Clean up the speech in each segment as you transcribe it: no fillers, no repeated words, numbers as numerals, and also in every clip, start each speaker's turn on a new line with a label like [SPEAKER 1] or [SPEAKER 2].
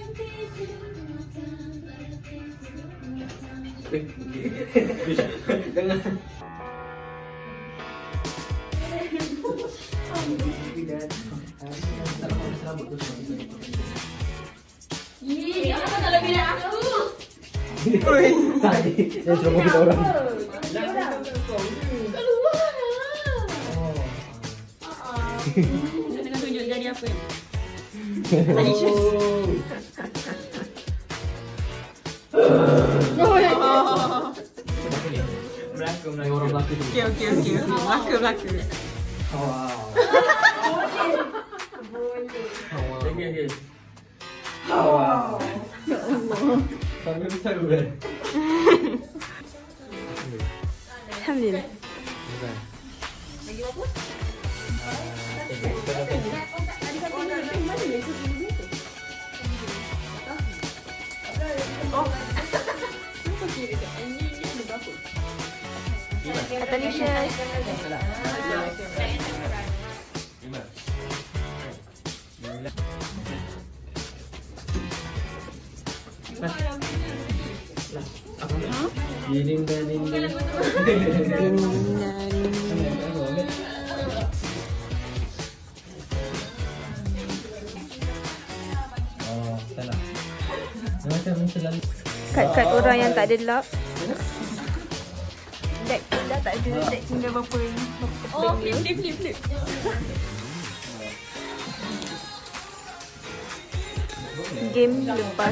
[SPEAKER 1] Ih, apa tak lebih dari aku?
[SPEAKER 2] Tadi, yang suruh kita orang.
[SPEAKER 1] Keluar lah. Dengan tunjuk jari apa ya? Malicious.
[SPEAKER 2] Orang belakang tu.
[SPEAKER 1] Okey. Belaka.
[SPEAKER 2] Wow.
[SPEAKER 3] Okey.
[SPEAKER 2] Wow. Sambil besar bukan?
[SPEAKER 4] Alhamdulillah.
[SPEAKER 1] Bagi apa?
[SPEAKER 4] Delicious.
[SPEAKER 2] Dinda. Oh, salah. Macam selalu.
[SPEAKER 4] Kad-kad orang yang tak ada lock. Deck dah tak ada. Deck tinggal berapa ni?
[SPEAKER 1] Oh, flip.
[SPEAKER 4] Game lepas.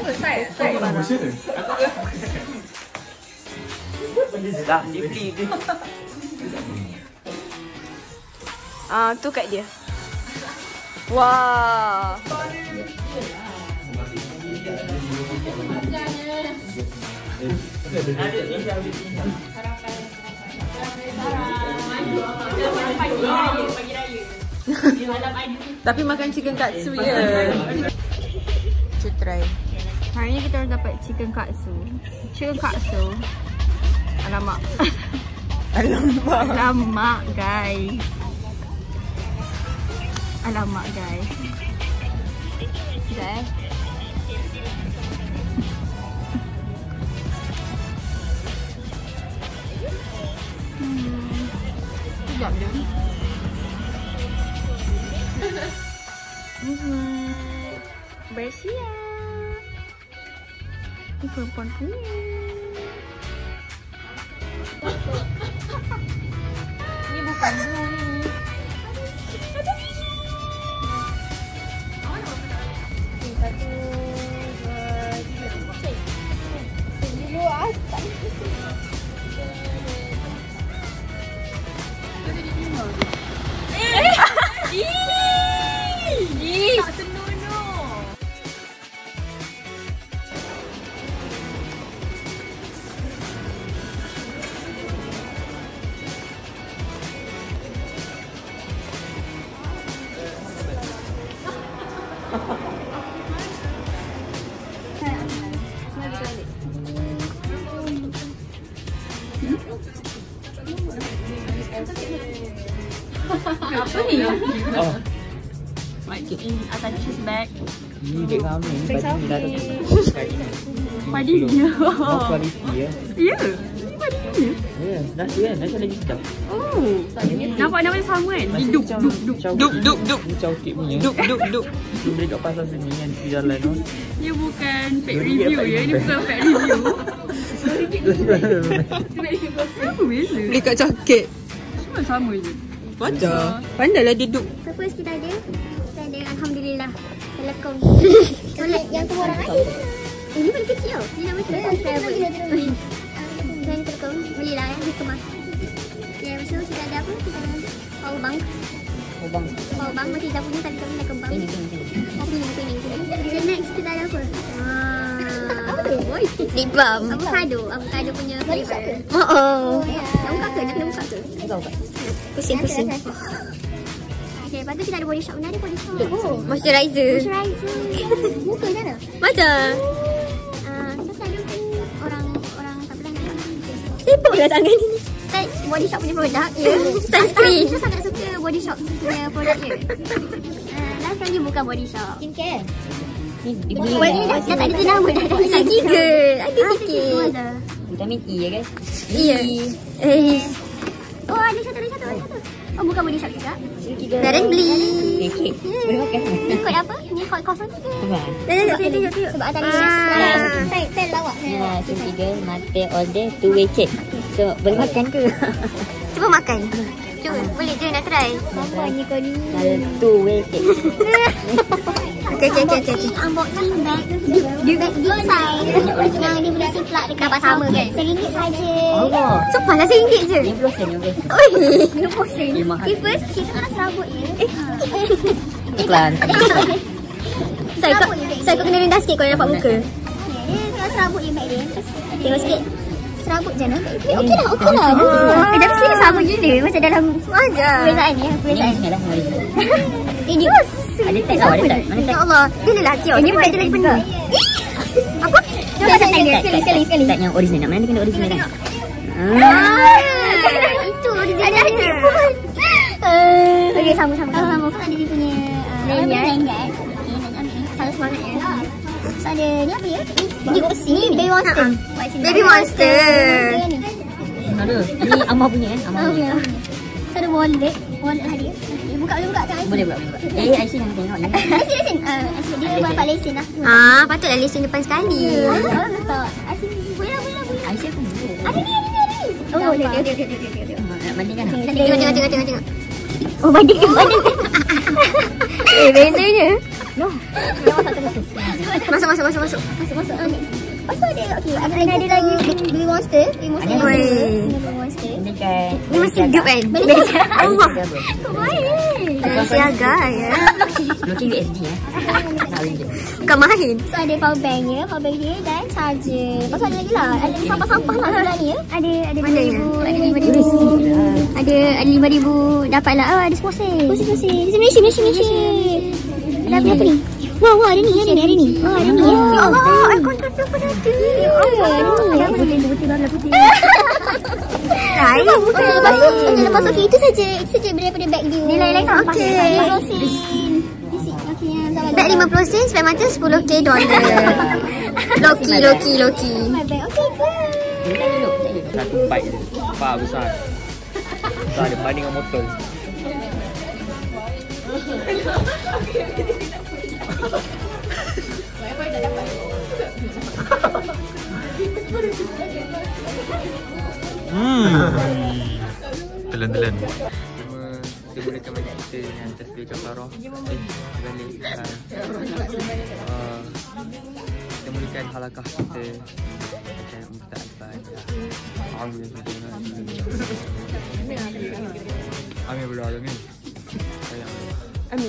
[SPEAKER 3] Dah, Sifli tu.
[SPEAKER 4] Tu kad dia. Wah. Tapi makan chicken katsu je. Kita try. Hari ni kita dapat chicken katsu. Alamak. Alamak guys. Sekejap Sekejap je. Bersiap. Ni perempuan punya. Ni bukan blue ni. Satu, dua, tiga. Dulu tak. Tak senonoh. Apa ni?
[SPEAKER 2] Oh.
[SPEAKER 1] Atas cheese bag.
[SPEAKER 2] Ni dek kami ni baju ni dah ada.
[SPEAKER 1] Padi dia.
[SPEAKER 2] Kualiti ya.
[SPEAKER 1] Ya. Padi dia.
[SPEAKER 2] Ya, nasi kan, nasi lagi sedap.
[SPEAKER 1] Oh. Nampak sama kan? Duk.
[SPEAKER 2] Ni cautik punya. Duk. Dia beli kat pasar sini kan di jalan tu.
[SPEAKER 1] Dia bukan fake review ya. Dia bukan fake review. Apa beza?
[SPEAKER 4] Beli kat Coket.
[SPEAKER 1] Semua sama je.
[SPEAKER 4] Pandailah dia duduk.
[SPEAKER 5] So first kita ada Alhamdulillah Telekom. Yang tu orang lain. Ini paling kecil tau. Ini nama Telekom Travel. Dan Telekom belilah yang dikemas. Okay, lepas tu kita ada apa? Kita ada power bank. Power bank macam Izzah punya tadi kami dah kembang. Oh, kuning. Then next kita ada apa? Apa tu?
[SPEAKER 4] Lip balm.
[SPEAKER 5] Avocado punya flavor.
[SPEAKER 4] Oh.
[SPEAKER 5] Nak buka ke? Nak kena buka ke?
[SPEAKER 4] Pusing.
[SPEAKER 5] Okay, lepas tu kita ada body shop. Mana ada body shop?
[SPEAKER 4] Moisturizer.
[SPEAKER 5] Muka macam mana?
[SPEAKER 4] Macam.
[SPEAKER 5] So selalu kan orang tak pernah nak
[SPEAKER 4] Sibuklah tangan ni.
[SPEAKER 5] body shop punya produk.
[SPEAKER 4] Sunscreen.
[SPEAKER 5] Saya sangat suka body shop punya produk dia. Last kali bukan body shop. Skincare. Dah tak ada tu nama dah. Dah 3. Ada sikit.
[SPEAKER 1] Vitamin E ya guys.
[SPEAKER 5] Iya. Oh, ada satu. Oh, bukan body shop juga. Darren beli.
[SPEAKER 1] Okey. Boleh makan.
[SPEAKER 5] Ni kod apa? Ni kod 03.
[SPEAKER 1] Apa?
[SPEAKER 5] Tengok. Sebab tadi saya lawak.
[SPEAKER 1] Ya, tiga mata all day two way cake. So, boleh makan ke?
[SPEAKER 5] Cuba makan. Cuba. Boleh je nak try. Apa ni kau ni?
[SPEAKER 1] Two way cake.
[SPEAKER 5] Okay. Unboxing bag. Dia bag big size. Yang dia boleh simplak dekat dapat sama kan? RM1 saja.
[SPEAKER 1] Oh.
[SPEAKER 5] Sumpah lah RM1 je.
[SPEAKER 1] 50 sen.
[SPEAKER 5] Oi, 50 sen.
[SPEAKER 1] Mahal.
[SPEAKER 5] First, kita nak serabut je.
[SPEAKER 1] Iklan.
[SPEAKER 5] Saya kena rendah sikit kalau nampak muka. Dia tengah serabut je bag dia. Tengok sikit. Serabut je no? Okey lah. Tapi sini sama je dia. Macam dalam perbezaan ni.
[SPEAKER 1] Inilah
[SPEAKER 5] Ini
[SPEAKER 1] ada tag tau, ada tag. Mana tag?
[SPEAKER 5] Ya Allah, dia lelaki tau. Ini bukan dia lagi penuh. Apa? Cuba sekali.
[SPEAKER 1] Tag yang original. Mana dia kena original kan?
[SPEAKER 5] Itu originalnya. Okey, sama. Kan ada dia punya lanyard. Salah semangat ya. So ada ni apa ya? Ini Baby Monster. Baby Monster.
[SPEAKER 1] Ada. Ini Amah punya kan? Amah punya.
[SPEAKER 5] So ada wallet hadiah. Buka kan?
[SPEAKER 1] Boleh buka. IC jangan tengok ni.
[SPEAKER 5] Lesen. Dia dapat lesen lah. Patutlah lesen depan sekali. Betul. Boleh.
[SPEAKER 1] IC aku dulu.
[SPEAKER 5] Ada ni. Oh, dia.
[SPEAKER 1] Nak bandingkan tak?
[SPEAKER 5] Tengok. Oh, banding. Bezanya.
[SPEAKER 1] No.
[SPEAKER 5] Masuk. Pasal dia okey. Ada lagi Baby Monster.
[SPEAKER 1] Baby
[SPEAKER 5] Monster.
[SPEAKER 1] Ini kan.
[SPEAKER 5] Ni mesti hidup kan? Allah. Siaga ya.
[SPEAKER 1] Looking USD ya. Tak ringgit.
[SPEAKER 5] Bukan main. So ada power bank dia dan charger. Pasal ada lagi lah. Ada sampah-sampah lah sebelah ni ya. Ada 5,000. Ada 5,000 dapat lah. Oh, ada sponsor. Malaysia. Ada apa ni? Wah, ada ni. Oh, ada ni. Ya Allah, aircon tu pun ada. Ada putih. Lepas tu itu saja daripada bag dia. Nilai sampah. Okey. Bag 50 sen, spare mata $10K. Loki.
[SPEAKER 2] Satu bike je. Pak besar. Tak ada banding dengan motor. Telan. Dia gunakan banyak kita dengan tasbih kafarah. Kita mulakan halakah kita macam Al-Fatihah. Amin berdoa amin. Amin.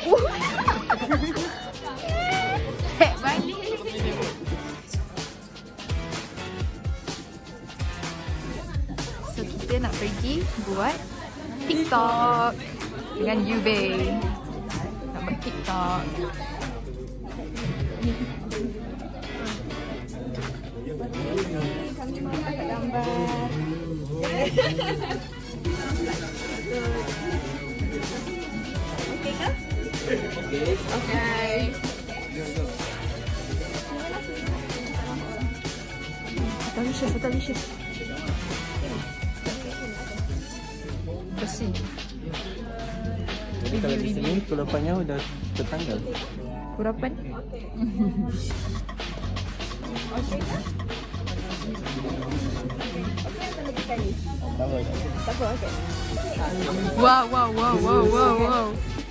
[SPEAKER 4] So kita nak pergi buat TikTok dengan Yubei. Nak buat TikTok. Kami mahu dapat gambar. Okey ke? Okey. Delicious. Bersih.
[SPEAKER 3] Jadi kalau di sini kulapannya udah tertanggal.
[SPEAKER 4] Kurapan? Wow.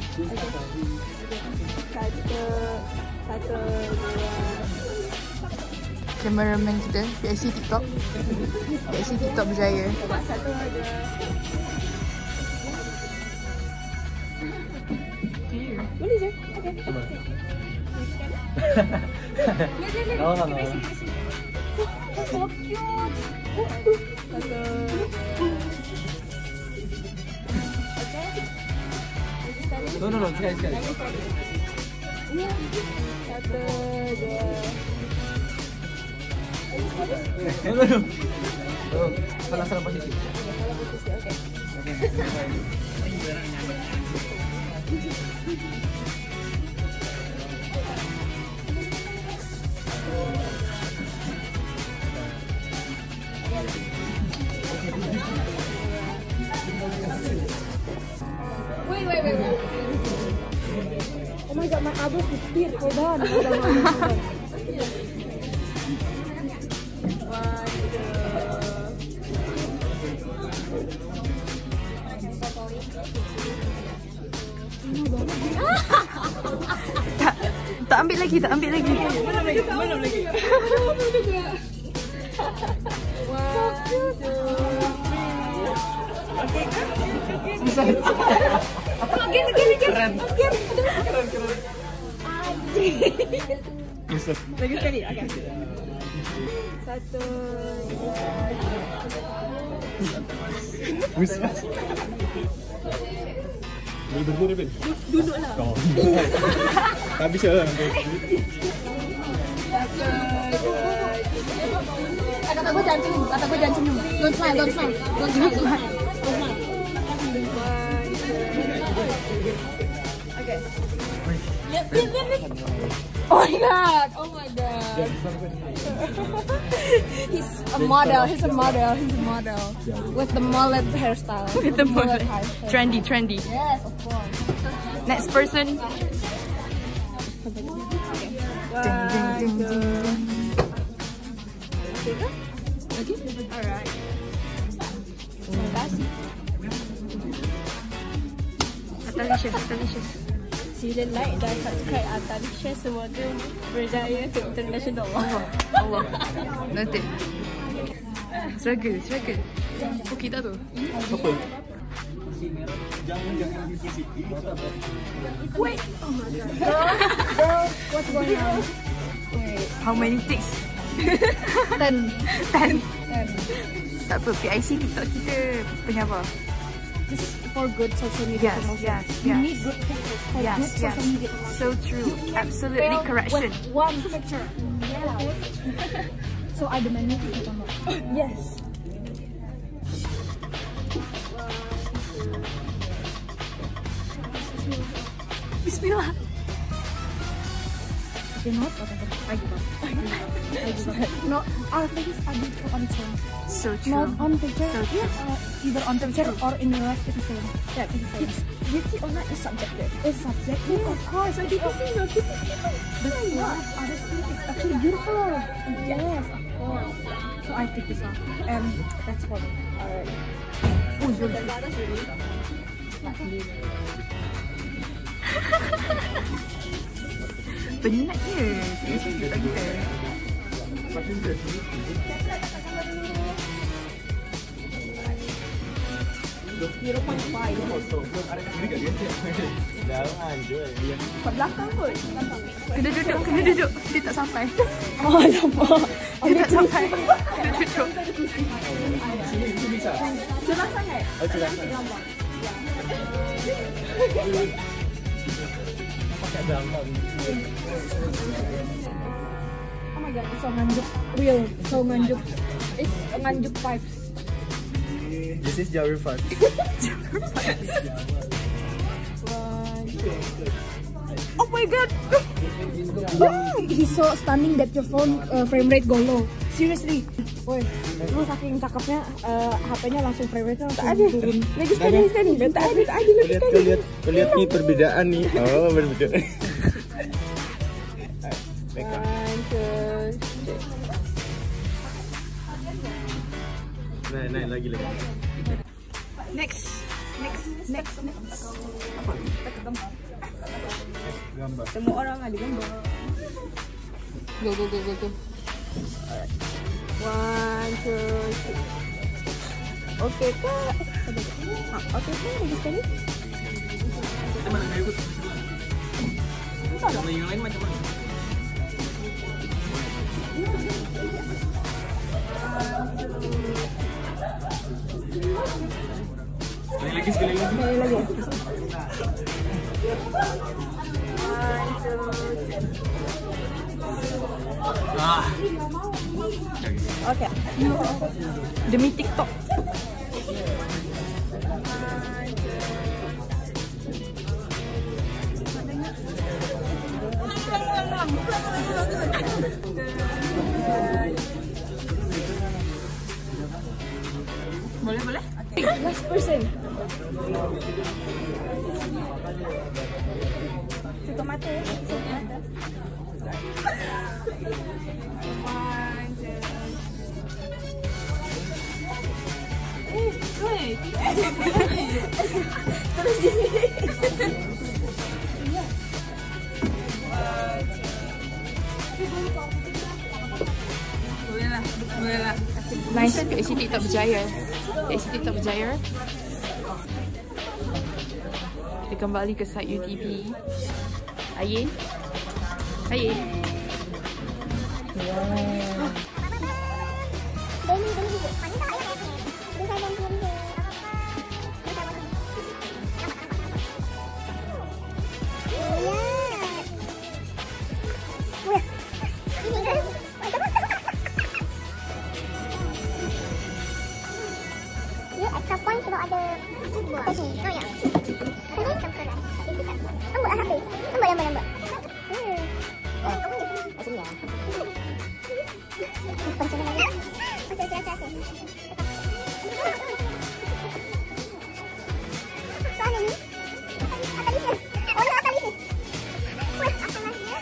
[SPEAKER 4] Cameraman kita, PSC TikTok berjaya. Boleh je. Okay.
[SPEAKER 3] Oh.
[SPEAKER 4] So cute.
[SPEAKER 3] No, sekali. No. Salah posisi.
[SPEAKER 4] Habis speed. Hold on. Tak ambil lagi. Belum lagi. Again. Lagi sekali. Okay. 1.
[SPEAKER 3] Boleh berdiri, Ben?
[SPEAKER 4] Duduklah.
[SPEAKER 3] Tak bisa lah.
[SPEAKER 5] Kata gue jangan senyum. Don't smile.
[SPEAKER 4] Okay. Oh my god. He's a model. With the mullet hairstyle.
[SPEAKER 2] Trendy.
[SPEAKER 5] Yes, of course.
[SPEAKER 2] Next person.
[SPEAKER 4] Okay. Alright. Terima kasih.
[SPEAKER 2] Atalicious.
[SPEAKER 4] Sila like dan subscribe Atalicious semoga berjaya ke international.
[SPEAKER 2] Allah. Nanti. Struggle. Okey tak tu?
[SPEAKER 3] Apa?
[SPEAKER 4] Wait. Oh my god. Girl, what's going on? Wait.
[SPEAKER 2] How many takes?
[SPEAKER 4] 10.
[SPEAKER 2] Tak apa, PIC TikTok kita punya apa?
[SPEAKER 4] This is for good social media promotion. You need good pictures for good social media promotion.
[SPEAKER 2] So true. Absolutely correction.
[SPEAKER 4] With one picture. Yeah. So I demand you to promote. Yes.
[SPEAKER 2] Bismillah.
[SPEAKER 4] You know what? I give up. No, our face are beautiful on its own.
[SPEAKER 2] So true.
[SPEAKER 4] Not on picture.
[SPEAKER 2] So true.
[SPEAKER 4] Either on picture or in real life, it's the same. Yeah, it's the same. Beauty or not is subjective. It's subjective, of course. So people think you're beautiful. But what others think is actually beautiful. Yes, of course. So I take this off, and that's for me. Alright. Oh, you're
[SPEAKER 2] Penat je. PIC TikTok kita.
[SPEAKER 4] Kat belakang kot.
[SPEAKER 2] Kena duduk. Dia tak sampai.
[SPEAKER 4] Oh, nampak.
[SPEAKER 2] Dia tak sampai. Kena duduk.
[SPEAKER 4] Cerah sangat. Oh my god, it's so nganjuk. Real, so nganjuk. It's nganjuk vibes.
[SPEAKER 3] This is Jawir Fat.
[SPEAKER 4] Oh my god! He's so stunning that your phone frame rate go low. Seriously. Woi, lu saking cakepnya HP-nya langsung frame rate-nya langsung turun. Lagi sekali. Tak ada.
[SPEAKER 3] Lihat nih perbedaan nih. Oh, berbeda. Naik lagi.
[SPEAKER 2] Next.
[SPEAKER 4] Apa? Kita gambar.
[SPEAKER 3] Gambar.
[SPEAKER 4] Semua orang ada gambar.
[SPEAKER 2] Go.
[SPEAKER 4] Alright. 1, 2, 3. Oke kak. Oke kak, lagi sekali.
[SPEAKER 3] Kita mana nggak ikut? Sama yang lain macam mana? Sekali lagi.
[SPEAKER 4] Oke.
[SPEAKER 2] Demi TikTok. Boleh.
[SPEAKER 4] Last person. Tutup mata ya. Nice isi TikTok berjaya. Isi TikTok berjaya. Kita kembali ke site UTP. Ayin. Ayin.
[SPEAKER 5] Extra point kalau ada kopi. Oh ya. Ini campur lah. Lembut lah habis. Lembut. Oh, apa ni? Macam ni lah. Macam mana? Macam biasa. Soalnya ni. Atalisnya. Oh, ni atalisnya. Wah, apa maksudnya?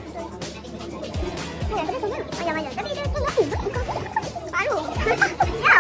[SPEAKER 5] Ayam. Tapi dia tak baru.